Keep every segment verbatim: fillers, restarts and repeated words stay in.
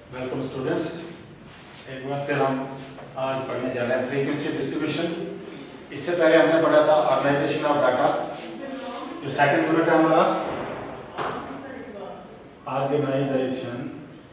Welcome students, एक बार फिर हम आज पढ़ने जा रहे हैं फ्रीक्वेंसी डिस्ट्रीब्यूशन। इससे पहले हमने पढ़ा था ऑर्गेनाइजेशन ऑफ डाटा, जो सेकंड यूनिट है हमारा ऑर्गेनाइजेशन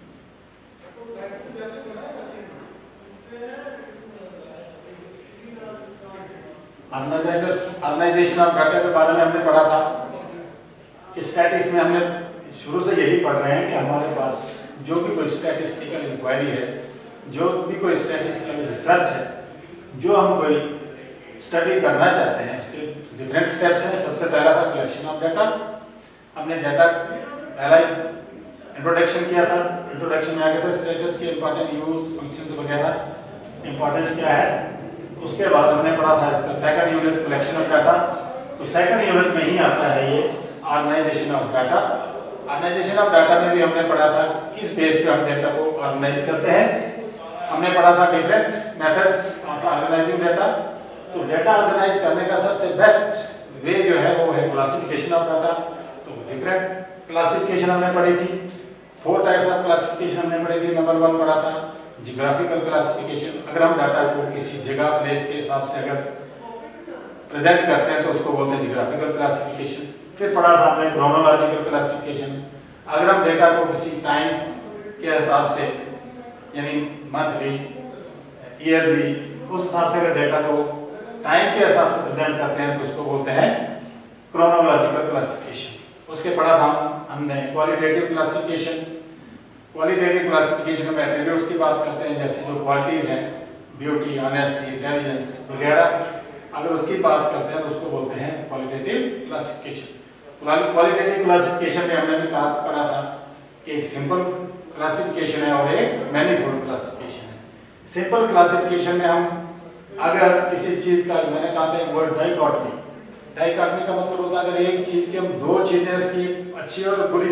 ऑर्गेनाइजेशन ऑफ डाटा के बारे में हमने पढ़ा था कि स्टैटिक्स में हमने शुरू से यही पढ़ रहे हैं कि हमारे पास जो भी कोई स्टैटिस्टिकल इंक्वायरी है, जो भी कोई स्टैटिस्टिकल रिसर्च है, जो हम कोई स्टडी करना चाहते हैं, उसके डिफरेंट स्टेप्स हैं। सबसे पहला था कलेक्शन ऑफ डाटा। हमने डाटा पहला इंट्रोडक्शन किया था। इंट्रोडक्शन में आ गया था स्टेटस के इंपॉर्टेंट यूज, फंक्शंस वगैरह, इंपॉर्टेंस क्या है। उसके बाद हमने पढ़ा था इसका second unit collection of data. तो सेकंड यूनिट में ही आता है ये organization of data. Organization of data में भी हमने पढ़ा था किस बेस पे हम डाटा को ऑर्गेनाइज करते हैं। हमने पढ़ा था different methods of organizing data. तो डाटा ऑर्गेनाइज करने का सबसे बेस्ट वे जो है वो है क्लासिफिकेशन ऑफ डाटा। तो डिफरेंट क्लासिफिकेशन हमने पढ़ी थी, फोर टाइप्स ऑफ क्लासिफिकेशन हमने पढ़ी थी। नंबर वन पढ़ा था जियोग्राफिकल क्लासिफिकेशन। अगर हम डाटा को किसी जगह प्लेस के हिसाब से अगर प्रेजेंट करते हैं तो उसको बोलते हैं जियोग्राफिकल क्लासिफिकेशन। फिर पढ़ा था हमने क्रोनोलॉजिकल क्लासिफिकेशन। अगर हम डेटा को किसी टाइम के हिसाब से, यानी मंथली, ईयरली, उस हिसाब से अगर डेटा को टाइम के हिसाब से प्रेजेंट करते हैं तो उसको बोलते हैं क्रोनोलॉजिकल क्लासिफिकेशन। उसके पढ़ा था हमने क्वालिटेटिव क्लासिफिकेशन। क्वालिटेटिव क्लासिफिकेशन में एट्रीब्यूट्स की बात करते हैं, जैसे जो क्वालिटीज हैं, ब्यूटी, ऑनेस्टी, इंटेलिजेंस वगैरह, अगर उसकी बात करते हैं तो उसको बोलते हैं क्वालिटेटिव क्लासिफिकेशन। क्वालिटेटिव क्लासिफिकेशन में हमने भी कहा पढ़ा था कि एक सिंपल क्लासिफिकेशन है और एक मैनीफोल्ड क्लासिफिकेशन है। सिंपल क्लासिफिकेशन में हम अगर किसी चीज का, मैंने कहा था वर्ड डाइकॉटमी। डाइकॉटमी का मतलब होता है अगर एक चीज की हम दो चीजें उसकी अच्छी और बुरी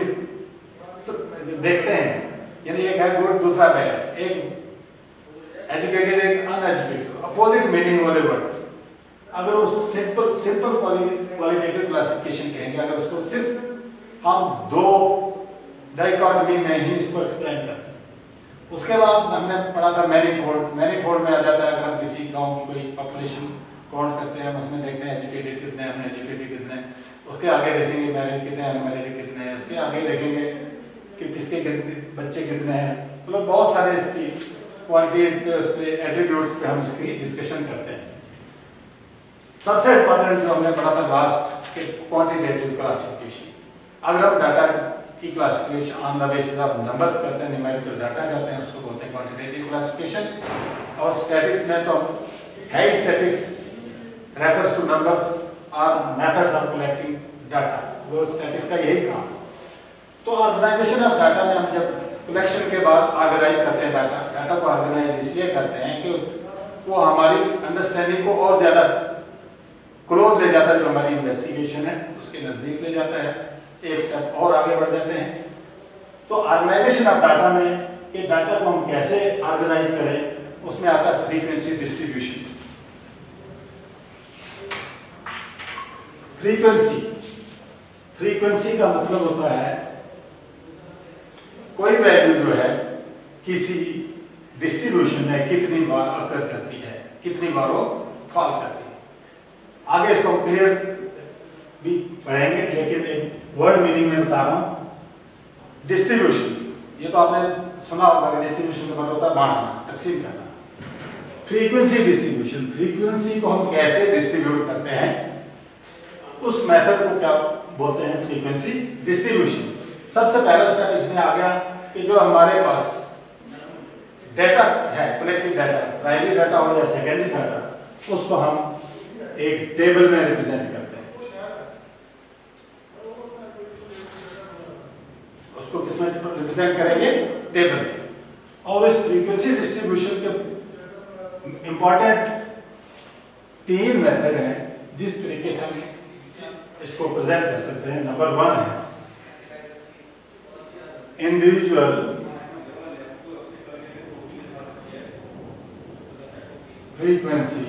देखते हैं, यानी एक है गुड दूसरा बैड, एक एजुकेटेड एक अनएजुकेटेड, अपोजिट मीनिंग वाले वर्ड्स, अगर उसको सिंपल सिंपल क्वालिटेटिव क्लासिफिकेशन कहेंगे। अगर उसको सिर्फ हम दो डाइकॉटमी में ही इसको एक्सप्लेन करते हैं। उसके बाद हमने पढ़ा था मैनीफोल्ड। मैनीफोल्ड में आ जाता है अगर हम किसी गांव की कोई पॉपुलेशन काउंट करते हैं, हम उसमें देखते हैं एजुकेटेड कितने हैं, अनएजुकेटेड कितने हैं। उसके आगे देखेंगे मैरिड कितने हैं, अनमैरिड कितने हैं। उसके आगे देखेंगे कि किसके बच्चे कितने हैं। मतलब बहुत सारे इसकी क्वालिटीज पे, उस पे, एट्रीब्यूट्स पे हम इसकी डिस्कशन करते हैं। सबसे इंपॉर्टेंट जो हमने पढ़ा था लास्ट के क्वांटिटेटिव क्लासिफिकेशन। अगर हम डाटा की classification on the basis of numbers करते हैं, न्यूमेरिकल डाटा करते हैं, उसको बोलते हैं क्वांटिटेटिव क्लासिफिकेशन। और स्टैटिक्स में तो है ही, स्टैटिक्स रेफर्स टू नंबर्स और मेथड्स ऑफ कलेक्टिंग डाटा, वो स्टैटिक्स का यही काम। तो ऑर्गेनाइजेशन ऑफ डाटा में हम जब कलेक्शन के बाद ऑर्गेनाइज करते हैं डाटा, डाटा को ऑर्गेनाइज इसलिए करते हैं कि वो हमारी अंडरस्टैंडिंग को और ज्यादा क्लोज ले जाता है, जो हमारी इन्वेस्टिगेशन है उसके नजदीक ले जाता है, एक स्टेप और आगे बढ़ जाते हैं। तो ऑर्गेनाइजेशन ऑफ डाटा में कि डाटा को हम कैसे ऑर्गेनाइज करें, उसमें आता है फ्रीक्वेंसी डिस्ट्रीब्यूशन। फ्रीक्वेंसी फ्रीक्वेंसी का मतलब होता है कोई वैल्यू जो है किसी डिस्ट्रीब्यूशन में कितनी बार अकर करती है, कितनी बार वो फॉल करती है। आगे इसको हम क्लियर भी पढ़ेंगे, लेकिन एक वर्ड मीनिंग में बता रहा हूं। डिस्ट्रीब्यूशन, ये तो आपने सुना होगा कि डिस्ट्रीब्यूशन का मतलब होता है बांटना, तकसीम करना। फ्रीक्वेंसी डिस्ट्रीब्यूशन, फ्रीक्वेंसी को हम कैसे डिस्ट्रीब्यूट करते हैं, उस मेथड को क्या बोलते हैं, फ्रीक्वेंसी डिस्ट्रीब्यूशन। सबसे पहला स्टेप इसमें आ गया कि जो हमारे पास डाटा है, कलेक्टेड डाटा, प्राइमरी डाटा हो या सेकेंडरी डाटा, उसको हम एक टेबल में रिप्रेजेंट करते हैं। उसको किसमें रिप्रेजेंट करेंगे, टेबल में। और इस फ्रीक्वेंसी डिस्ट्रीब्यूशन के इंपॉर्टेंट तीन मेथड हैं जिस तरीके से हम इसको प्रेजेंट कर सकते हैं। नंबर वन है इंडिविजुअल फ्रीक्वेंसी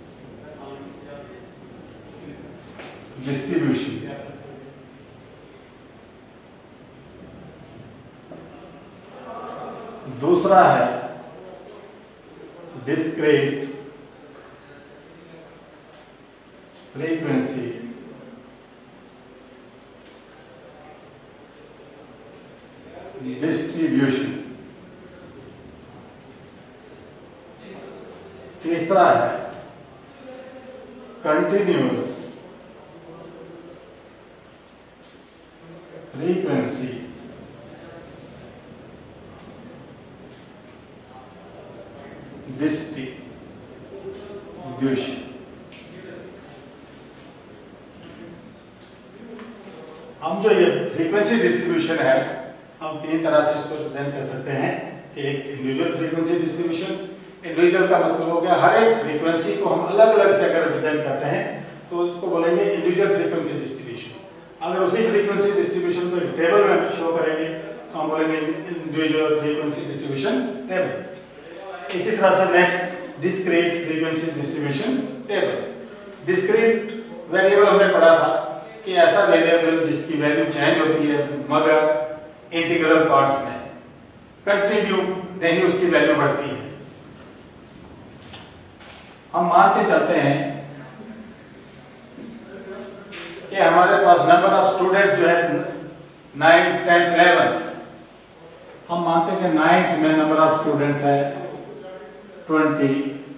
डिस्ट्रीब्यूशन। दूसरा है डिस्क्रीट फ्रीक्वेंसी डिस्ट्रीब्यूशन। तीसरा है कंटिन्यूअस फ्रीक्वेंसी डिस्ट्रीब्यूशन। हम जो ये फ्रीक्वेंसी डिस्ट्रीब्यूशन है, हम तीन तरह से इसको रिप्रेजेंट कर सकते हैं कि एक इंडिविजुअल फ्रीक्वेंसी डिस्ट्रीब्यूशन। इंडिविजुअल का मतलब हो गया हर एक फ्रीक्वेंसी को हम अलग अलग से अगर रिप्रेजेंट करते हैं तो उसको बोलेंगे इंडिविजुअल फ्रीक्वेंसी डिस्ट्रीब्यूशन। अगर उसी फ्रीक्वेंसी डिस्ट्रीब्यूशन को एक टेबल में शो करेंगे तो हम बोलेंगे इंडिविजुअल फ्रीक्वेंसी डिस्ट्रीब्यूशन टेबल। इसी तरह से next discrete frequency distribution table. Discrete variable हमने पढ़ा था कि ऐसा वेरिएबल जिसकी वैल्यू चेंज होती है मगर इंटीग्रल पार्ट्स में, कंटिन्यू नहीं उसकी वैल्यू बढ़ती है। हम मान के चलते हैं कि हमारे पास नंबर ऑफ स्टूडेंट्स जो है नाइन्थ टेंथ इलेवेंथ, हम मानते हैं कि नाइन्थ में नंबर ऑफ स्टूडेंट्स है ट्वेंटी,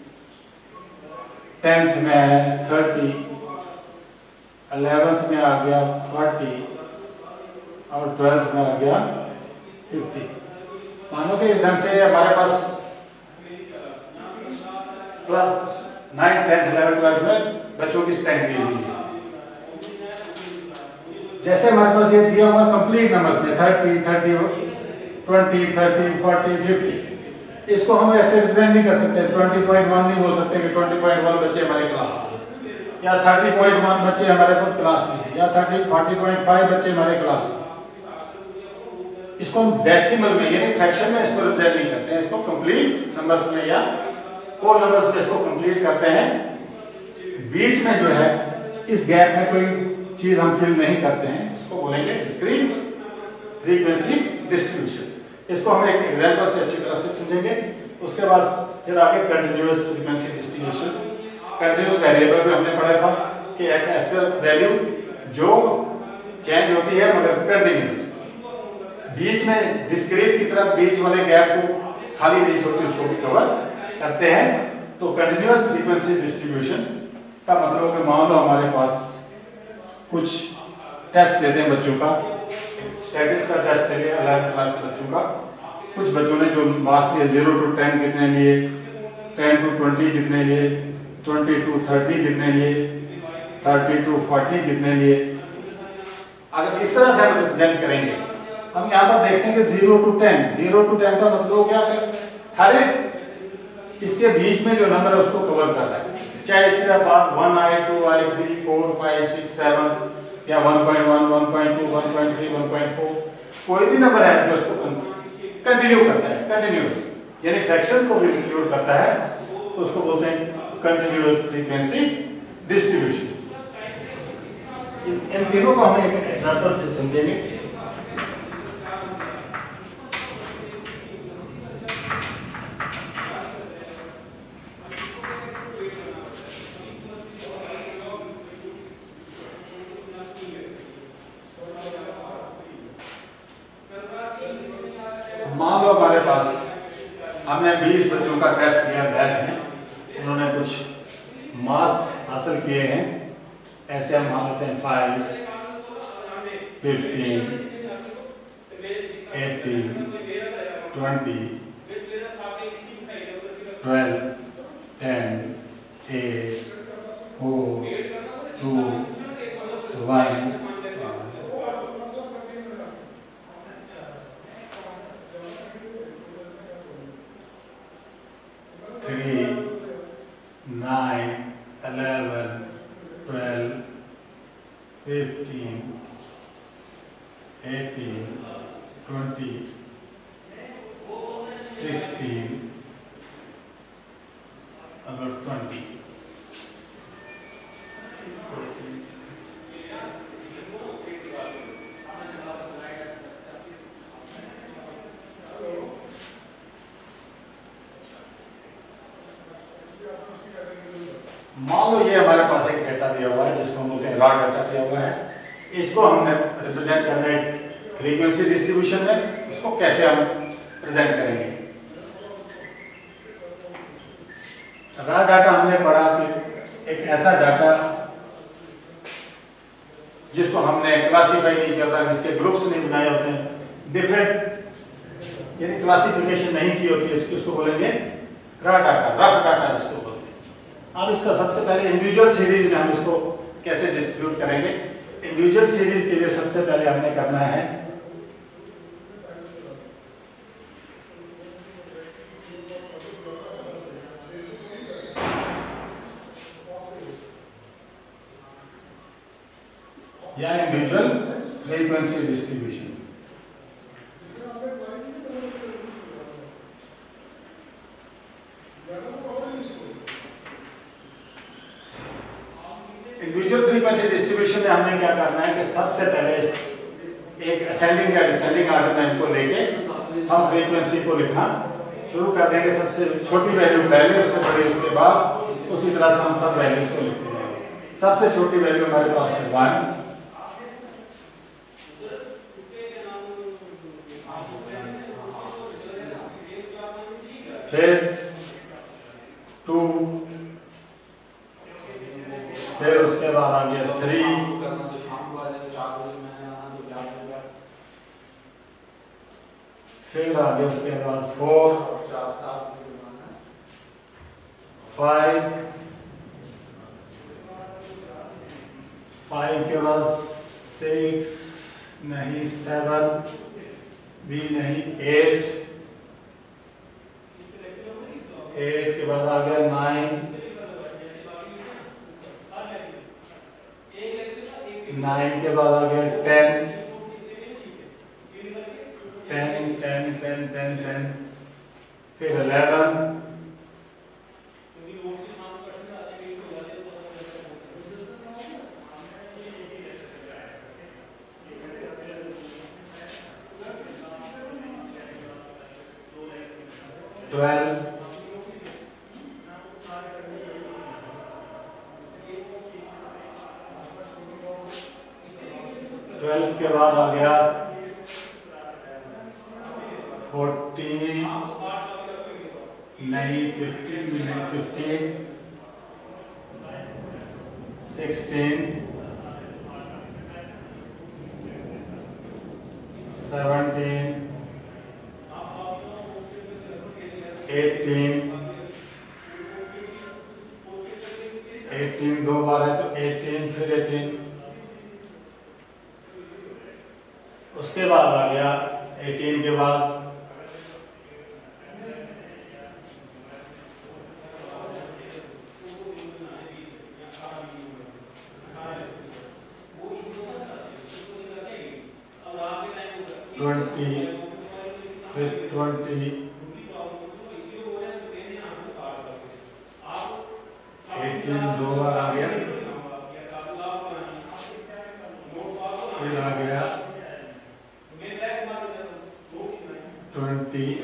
टेंथ में है थर्टी, इलेवेंथ में आ गया फोर्टी और ट्वेल्थ में आ गया फिफ्टी। मानो कि इस ढंग से हमारे पास class nine tenth eleven twelfth में बच्चों की स्ट्रेंथ दी हुई है। जैसे हमारे पास ये दिया हुआ कंप्लीट नंबर्स में thirty, thirty, twenty, thirty, forty, fifty, इसको हम ऐसे रिप्रेजेंट नहीं कर सकते। ट्वेंटी पॉइंट वन नहीं बोल सकते कि ट्वेंटी पॉइंट वन बच्चे हमारे क्लास में, या थर्टी पॉइंट वन बच्चे हमारे क्लास में, या थर्टी फोर्टी पॉइंट फाइव बच्चे हमारे क्लास में। इसको हम डेसिमल में यानी फ्रैक्शन में इसको रिप्रेजेंट नहीं करते हैं, इसको कंप्लीट नंबर्स में या होल नंबर्स में इसको कंप्लीट करते हैं। बीच में जो है इस गैप में कोई चीज हम फिल नहीं करते हैं, इसको बोलेंगे डिस्क्रीट फ्रीक्वेंसी डिस्ट्रीब्यूशन। इसको हम एक एग्जांपल से अच्छी तरह से समझेंगे। उसके बाद फिर आगे continuous frequency distribution. Continuous variable में हमने पढ़ा था कि एक ऐसा वैल्यू जो चेंज होती है मगर कंटिन्यूअस। बीच में डिस्क्रीट की तरफ बीच वाले गैप को खाली नहीं छोड़ते, उसको भी कवर करते हैं। तो कंटिन्यूअस फ्रीक्वेंसी डिस्ट्रीब्यूशन का मतलब है कि मान लो हमारे पास कुछ टेस्ट लेते हैं बच्चों का, स्टैटिस्टिक्स का टेस्ट ले लिया इलेवेंथ क्लास के बच्चों का। कुछ बच्चों ने जो मार्क्स लिए जीरो टू टेन कितने लिए, टेन टू ट्वेंटी कितने लिए, ट्वेंटी टू थर्टी कितने लिए, थर्टी टू फोर्टी कितने लिए। अगर इस तरह से हम रिप्रेजेंट करेंगे, हम यहाँ पर देखेंगे zero to ten, zero to ten का मतलब क्या कर हर एक इसके बीच में जो नंबर है उसको कवर कर रहा है, चाहे इसके बाद वन आई, टू आई, three, four, five, six, seven या one point one, one point two, one point three, one point four, कोई भी नंबर है जो उसको कंटिन्यू करता है, कंटिन्यूअस यानी फ्रैक्शंस को भी इंक्लूड करता है, तो उसको बोलते हैं कंटिन्यूअस फ्रीक्वेंसी डिस्ट्रीब्यूशन। इन तीनों को हम एक एग्जांपल से समझेंगे। मान लो हमारे पास हमने बीस बच्चों का टेस्ट लिया मैथ में, उन्होंने कुछ मार्क्स हासिल किए हैं। ऐसे हम मान लेते हैं five, fifteen, eighteen, twenty, twelve, ten, eight, four, two, one, three, nine, eleven, twelve, fifteen, eighteen, twenty, sixteen, अगर ट्वेंटी, मान लो ये हमारे पास एक डेटा दिया हुआ है जिसको हम बोलते हैं रॉ डाटा दिया हुआ है, इसको हमने रिप्रेजेंट करना है फ्रीक्वेंसी डिस्ट्रीब्यूशन में। उसको कैसे हम प्रेजेंट करेंगे? रॉ डाटा हमने पढ़ा कि एक ऐसा डाटा जिसको हमने क्लासिफाई नहीं किया था, जिसके ग्रुप्स नहीं बनाए होते हैं, डिफरेंट यानी क्लासिफिकेशन नहीं की होती है, उसकी उसको बोलेंगे रॉ डाटा, रफ डाटा जिसको बोलते हैं। अब इसका सबसे पहले इंडिविजुअल सीरीज में हम इसको कैसे डिस्ट्रीब्यूट करेंगे? इंडिविजुअल सीरीज के लिए सबसे पहले हमने करना है या individual frequency distribution. Individual frequency distribution में हमने क्या करना है कि सबसे पहले एक असेंडिंग या डिसेंडिंग ऑर्डर में इनको लेके हम फ्रीक्वेंसी को लिखना शुरू कर देंगे। सबसे छोटी वैल्यू पहले, उससे बड़ी उसके बाद, उसी तरह से हम सब वैल्यूज को लिखते हैं। सबसे छोटी वैल्यू हमारे पास है वन, फिर टू, फिर उसके बाद आ गया थ्री, फिर आ गया उसके बाद फोर, फाइव, फाइव के बाद सिक्स नहीं, सेवन भी नहीं, एट, एट के बाद आ गया नाइन, नाइन के बाद आ गया ten, ten ten ten ten ten, फिर इलेवन, ट्वेल्व, ट्वेल्व के बाद आ गया फोर्टीन नहीं, फिफ्टीन नहीं, fifteen, sixteen, seventeen, eighteen, eighteen दो बार है तो एटीन, फिर एटीन, उसके बाद आ गया एटीन के बाद ट्वेंटी, फिर ट्वेंटी, एटीन दो बार आ गया, फिर आ गया ट्वेंटी,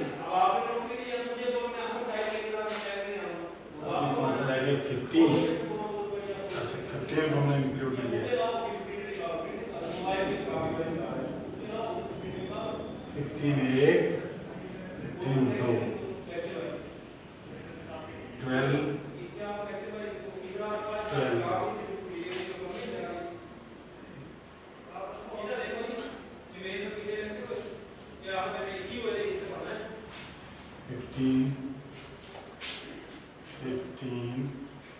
कौन सा रह गया फिफ्टीन, फिफ्टीन को हमने इंक्लूड नहीं किया, फिफ्टीन एक, फिफ्टीन दो, twelve, twelve, fifteen, fifteen,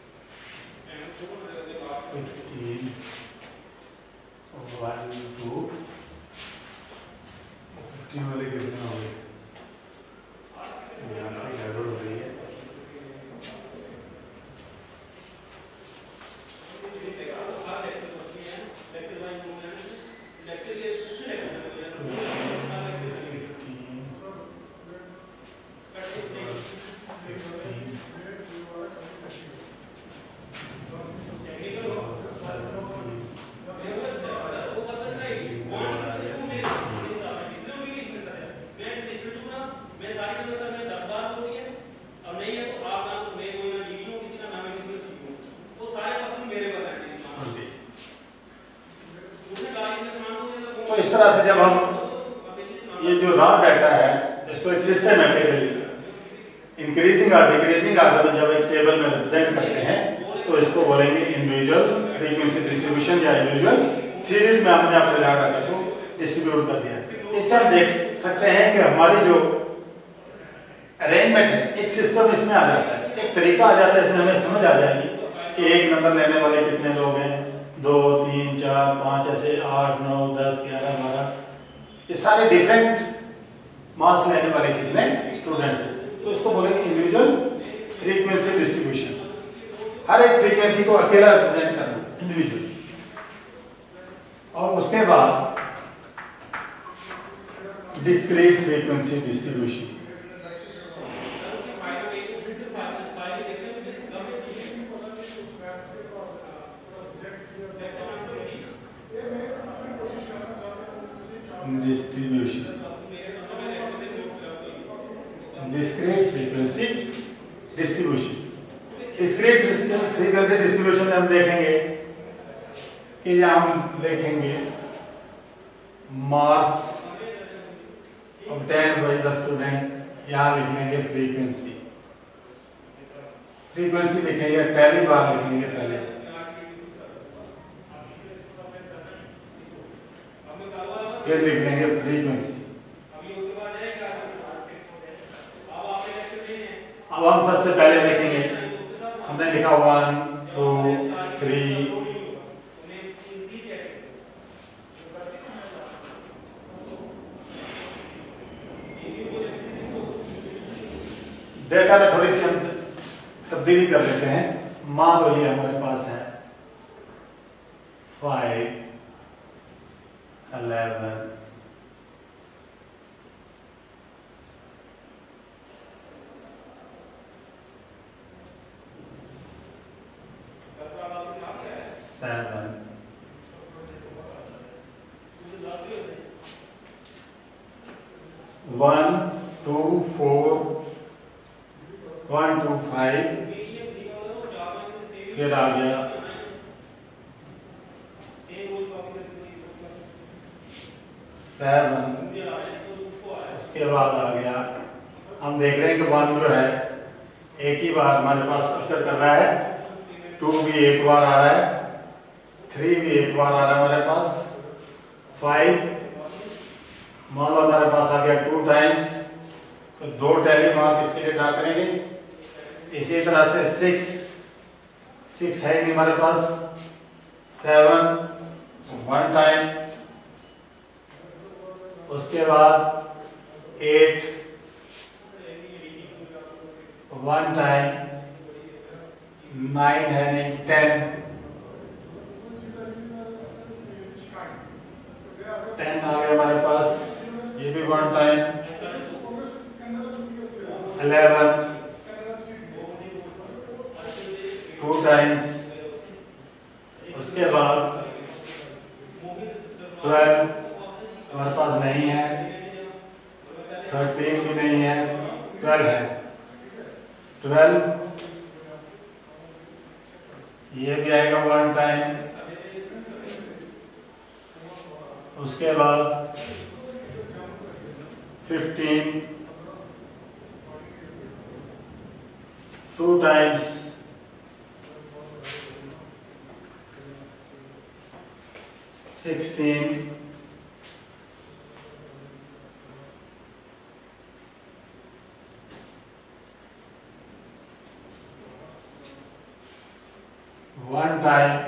fifteen, one, two, fifteen वाले कितने हो गए? यहाँ से गड़बड़ हो रही है। तरह से जब हम ये जो रॉ डाटा है इसको एक सिस्टमेटिकली इंक्रीजिंग और डिक्रीजिंग ऑर्डर में जब एक टेबल में रिप्रेजेंट करते हैं तो इसको बोलेंगे इंडिविजुअल फ्रीक्वेंसी डिस्ट्रीब्यूशन या इंडिविजुअल सीरीज में हमने अपने रॉ डाटा को डिस्ट्रीब्यूट कर दिया। इससे हम देख सकते हैं कि हमारी जो अरेंजमेंट है एक सिस्टम इसमें आ जाता है, एक तरीका आ जाता है, इसमें हमें समझ आ जाएगी कि एक नंबर लेने वाले कितने लोग हैं, दो तीन चार पाँच ऐसे आठ नौ दस ग्यारह बारह, ये सारे डिफरेंट मार्क्स लेने वाले कितने स्टूडेंट्स हैं, तो इसको बोलेंगे इंडिविजुअल फ्रीक्वेंसी डिस्ट्रीब्यूशन। हर एक फ्रीक्वेंसी को अकेला रिप्रेजेंट करना इंडिविजुअल। और उसके बाद discrete frequency distribution. Distribution discrete frequency distribution. Discrete frequency distribution में हम देखेंगे कि यहाँ हम लिखेंगे marks obtained by the student, यहाँ लिख लेंगे फ्रीक्वेंसी। फ्रीक्वेंसी लिखेंगे, पहली बार लिखेंगे पहले, फिर लिख लेंगे फ्रीक्वेंसी। अब हम सबसे पहले लिखेंगे, हमने लिखा वन टू थ्री, डेटा में थोड़ी सी हम तब्दीली कर लेते हैं। मान लो ये हमारे पास है five eleven seven one two four one two five, फिर आ गया सेवन, उसके बाद आ गया, हम देख रहे हैं कि वन जो है एक ही बार हमारे पास अक्सर कर रहा है, टू भी एक बार आ रहा है, थ्री भी एक बार आ रहा है हमारे पास, फाइव मान लो हमारे पास आ गया टू टाइम्स, तो दो टैली मार्क इसके लिए ड्रा करेंगे। इसी तरह से सिक्स सिक्स है नहीं हमारे पास, सेवन वन टाइम, उसके बाद एट वन टाइम, नाइन है नहीं, टेन टेन आ गया हमारे पास, ये भी one time, eleven two times, उसके बाद ट्वेल्व हमारे पास नहीं है, थर्टीन भी नहीं है, ट्वेल्व है, ट्वेल्व ये भी आएगा वन टाइम, उसके बाद fifteen two times, sixteen one time,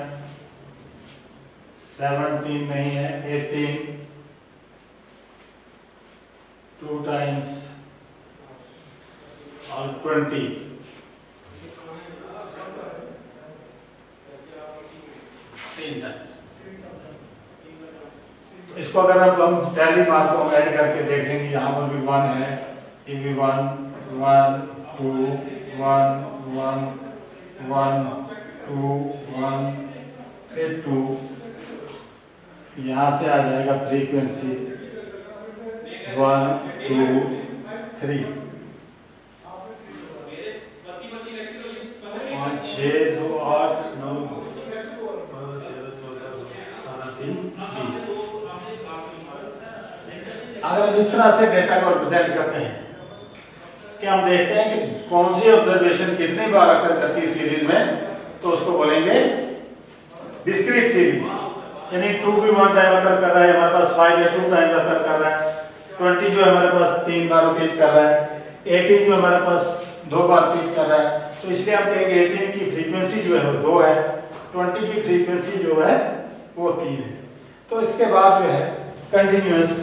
seventeen नहीं है, एटीन टू टाइम्स और ट्वेंटी। तीन टाइम्स। इसको अगर हम हम टैली मार्क को ऐड करके देख लेंगे, यहाँ पर भी वन है, ये भी one one two one one one two one फिर टू, यहाँ से आ जाएगा फ्रीक्वेंसी वन टू थ्री, पाँच छः दो आठ नौ तेरह चौदह सतारह तीन बीस, अगर हम इस तरह से डेटा को रिप्रेजेंट करते हैं कि हम देखते हैं कि कौन सी ऑब्जर्वेशन कितनी बार अकर करती है सीरीज में, तो उसको बोलेंगे डिस्क्रीट सीरीज। यानी टू भी वन टाइम अकर कर रहा है, हमारे पास फाइव या टू टाइम अकर कर रहा है, ट्वेंटी जो हमारे पास तीन बार रिपीट कर रहा है, एटीन जो हमारे पास दो बार रिपीट कर रहा है, तो इसलिए हम कहेंगे एटीन की फ्रीक्वेंसी जो है वो दो है, ट्वेंटी की फ्रीक्वेंसी जो है वो तीन है। तो इसके बाद जो है कंटिन्यूअस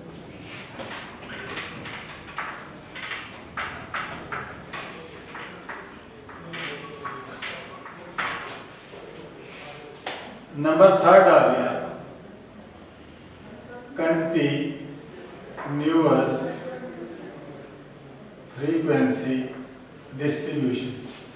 नंबर थर्ड आ गया continuous frequency distribution.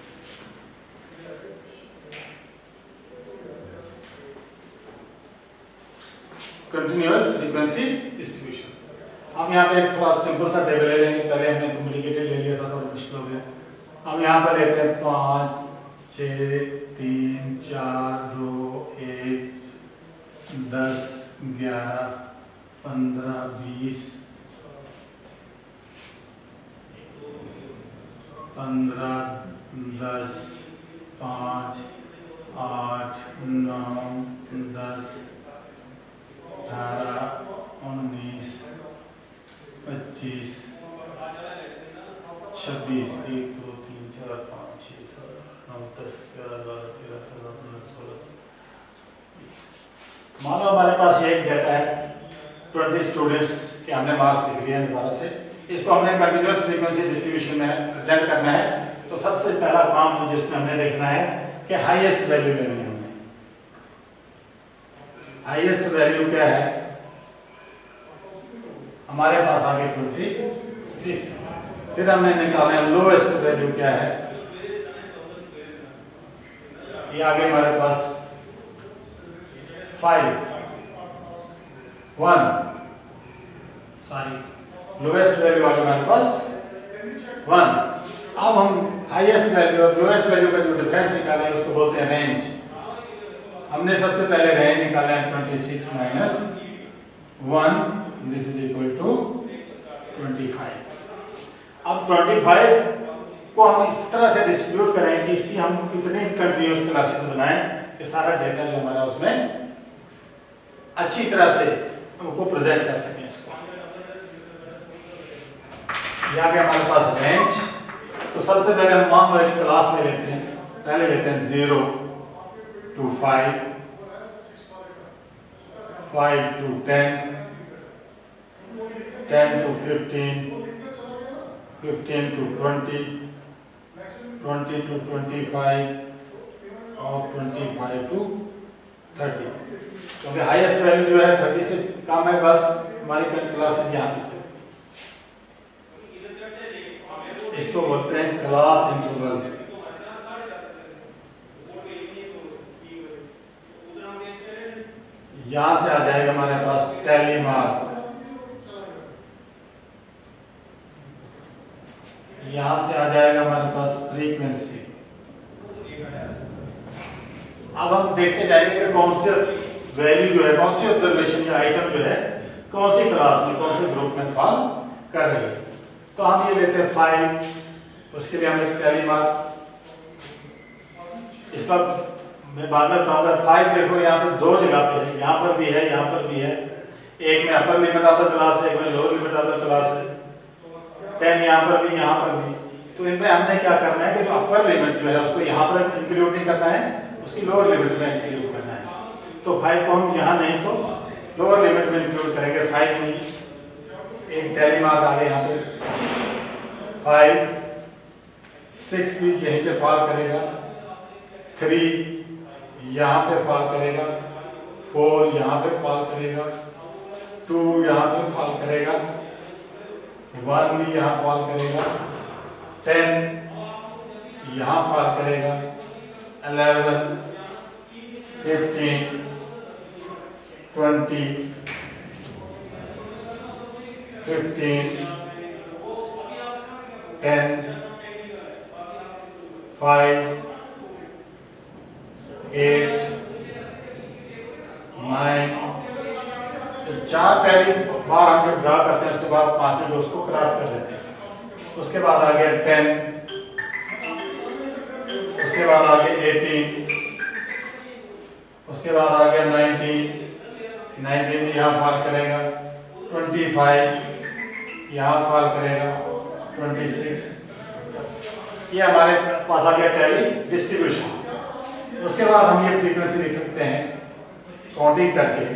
Continuous frequency distribution. हम यहाँ पे एक थोड़ा सिंपल सा टेबल ले लेंगे, पहले हमने कॉम्प्लिकेटेड ले लिया था, थोड़ा मुश्किल हो गया। हम यहाँ पर लेते हैं पाँच, छः, तीन, चार, दो, एक, दस, ग्यारह, पंद्रह, बीस, पंद्रह, दस, पाँच, आठ, नौ, दस, अठारह, उन्नीस, पच्चीस, छब्बीस, एक, दो, तीन, चार, पाँच, छः, सात, नौ, दस, ग्यारह, बारह, तेरह, चौदह, पंद्रह, सोलह, बीस। मान लो हमारे पास एक डाटा है ट्वेंटी स्टूडेंट्स के हमने मार्क्स लिख लिया दोबारा से, इसको हमने कंटिन्यूअस फ्रीक्वेंसी डिस्ट्रीब्यूशन में प्रेजेंट करना है। तो सबसे पहला काम जो जिसमें हमने देखना है कि हाईएस्ट वैल्यू लेनी है हमने। हाईएस्ट वैल्यू क्या है हमारे पास आगे ट्वेंटी सिक्स। फिर हमने निकाला लोएस्ट वैल्यू क्या है, ये आगे हमारे पास five, one, sorry lowest value आगे हमारे पास वन। अब हम हाईएस्ट वैल्यू और लोएस्ट वैल्यू का जो डिफरेंस निकाले उसको बोलते हैं रेंज। हमने सबसे पहले रेंज निकाला है twenty six minus one, this is equal to twenty five. अब ट्वेंटी फाइव को हम इस तरह से डिस्ट्रीब्यूट करें कि इसकी हम कितने कंटिन्यूअस क्लासेस बनाएं कि सारा डेटा जो हमारा उसमें अच्छी तरह से हमको प्रेजेंट कर सकें इसको। यहाँ पे हमारे पास रेंज, तो सबसे पहले हम मान लो क्लास में लेते हैं, पहले लेते हैं zero to five, five to ten, ten to fifteen, fifteen to twenty, twenty to twenty five और ट्वेंटी फाइव टू थर्टी। क्योंकि हाईएस्ट वैल्यू जो है थर्टी से कम है, बस हमारी क्लासेस यहाँ तक है। इसको बोलते हैं क्लास इंटरवल। यहां से आ जाएगा हमारे पास टैली मार्क, यहां से आ जाएगा हमारे पास फ्रीक्वेंसी। अब हम देखते जाएंगे कि कौन से वैल्यू जो है, कौन सी ऑब्जर्वेशन या आइटम जो है कौन सी क्लास में, कौन से ग्रुप में फॉल कर रही है। तो हम ये लेते हैं फाइव, उसके लिए हम एक टैली मार्क, इसका मैं बाद में बताऊंगा। फाइव देखो यहाँ पर दो जगह पे है, यहाँ पर भी है, यहाँ पर भी है। एक में upper limit of the class है, एक में lower limit of the class है। टेन यहाँ पर भी, यहाँ पर भी। तो इनमें हमने क्या करना है कि जो अपर लिमिट जो है उसको यहाँ पर इंक्लूड नहीं करना है, उसकी लोअर लिमिट में इंक्लूड करना है। तो फाइव को हम यहाँ नहीं तो लोअर लिमिट में इंक्लूड करेंगे। फाइव में एक टैली मार्क आ गया यहाँ पे, फाइव, सिक्स भी यहीं पे फॉल करेगा, थ्री यहाँ पे फॉल करेगा, फोर यहाँ पे फॉल करेगा, टू यहाँ पे फॉल करेगा, वन भी यहाँ फॉल करेगा, टेन यहाँ फॉल करेगा, eleven, fifteen, twenty, fifteen, ten, five, eight, nine, तो चार टैली बार हम जब ड्रा करते हैं उसके बाद पांचवें को उसको क्रॉस कर देते हैं। उसके बाद आ गया टेन, उसके बाद आ गया एटीन, उसके बाद आ गया नाइनटीन, नाइनटीन भी यहाँ फॉल करेगा, ट्वेंटी फाइव यहाँ फॉल करेगा, ट्वेंटी सिक्स, ये हमारे पास आ गया टैली डिस्ट्रीब्यूशन। उसके बाद हम ये फ्रीक्वेंसी लिख सकते हैं काउंटिंग करके।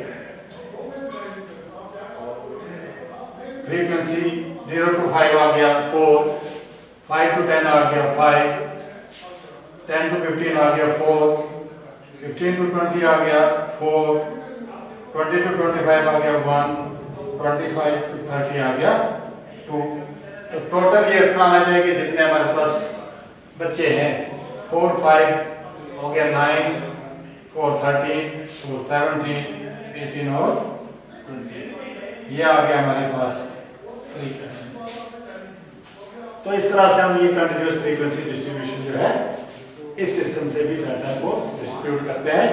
फ्रीक्वेंसी जीरो टू फाइव आ गया फोर, फाइव टू टेन आ गया फाइव, टेन टू फिफ्टीन आ गया फोर, फिफ्टीन टू ट्वेंटी आ गया four, twenty to twenty five आ गया one, twenty five to thirty आ गया टू। तो टोटल ये इतना आना चाहिए कि जितने हमारे पास बच्चे हैं, फोर फाइव हो गया nine, four thirteen, four seventeen, eighteen और ट्वेंटी, ये आ गया हमारे पास फ्रीक्वेंसी। तो इस तरह से हम ये कंटिन्यूअस फ्रीक्वेंसी डिस्ट्रीब्यूशन जो है इस सिस्टम से भी डाटा को डिस्ट्रीब्यूट करते हैं।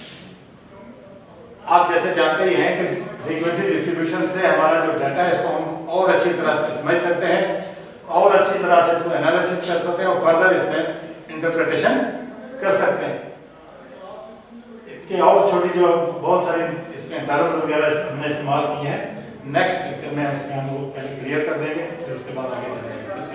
आप जैसे जानते ही हैं कि फ्रीक्वेंसी डिस्ट्रीब्यूशन से हमारा जो डाटा है इसको हम और अच्छी तरह से समझ सकते हैं और अच्छी तरह से इसको एनालिसिस कर सकते हैं और फर्दर इसमें इंटरप्रिटेशन कर सकते हैं। इसके और छोटी जो बहुत सारी इसमें टर्म्स वगैरह हमने इस्तेमाल किए हैं, नेक्स्ट लेक्चर में उसमें हम लोग पहले क्लियर कर देंगे, फिर उसके बाद आगे चलेंगे।